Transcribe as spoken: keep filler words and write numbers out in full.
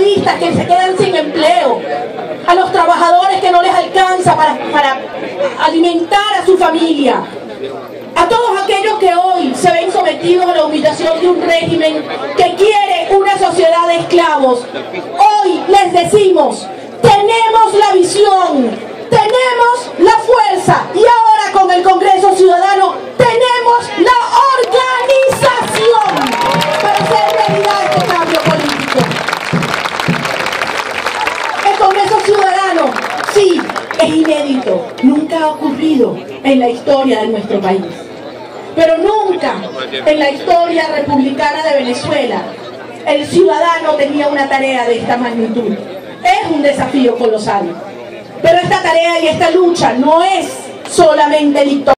periodistas que se quedan sin empleo, a los trabajadores que no les alcanza para, para alimentar a su familia, a todos aquellos que hoy se ven sometidos a la humillación de un régimen que quiere una sociedad de esclavos. Hoy les decimos, tenemos la visión, tenemos la fuerza y ahora con el Congreso Ciudadano tenemos la organización para hacer realidad este cambio político. El Congreso Ciudadano, sí, es inédito, nunca ha ocurrido en la historia de nuestro país, pero nunca en la historia republicana de Venezuela el ciudadano tenía una tarea de esta magnitud. Es un desafío colosal, pero esta tarea y esta lucha no es solamente victoria.